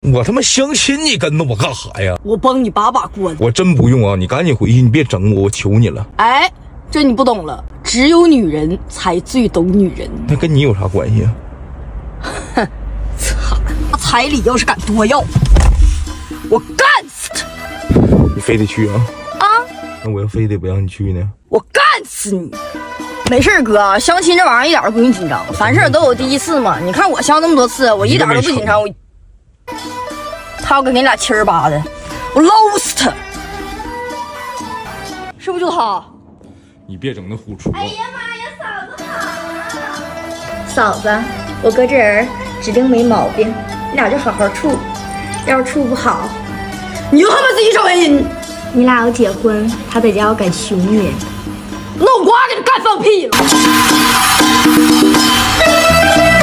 我他妈相亲你跟着我干啥呀？ 我帮你把关。 我真不用啊，你赶紧回去，你别整我，我求你了。 哎，这你不懂了，只有女人才最懂女人。 那跟你有啥关系啊？ 哼，操！彩礼要是敢多要，我干死他！ 你非得去啊？ 啊？ 那我要非得不让你去呢？ 我干死你！没事哥，相亲这玩意儿一点都不用紧张，凡事都有第一次嘛。你看我相那么多次，我一点都不紧张。他要跟你俩七儿八的，我搂死他！是不是就他？ 你别整那虎出。 哎呀妈呀，嫂子好啊！嫂子，我哥这人指定没毛病，你俩就好好处。要是处不好， 你就他妈自己找原因。 你俩要结婚，他在家要敢凶你。 脑瓜给他干放屁了！